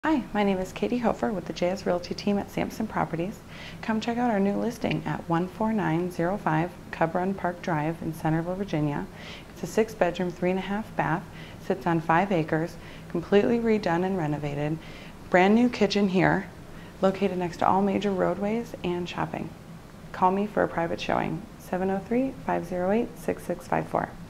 Hi, my name is Katie Hofer with the JS Realty team at Sampson Properties. Come check out our new listing at 14905 Cub Run Park Drive in Centreville, Virginia. It's a 6-bedroom, 3.5 bath, sits on 5 acres, completely redone and renovated. Brand new kitchen here, located next to all major roadways and shopping. Call me for a private showing, 703-508-6654.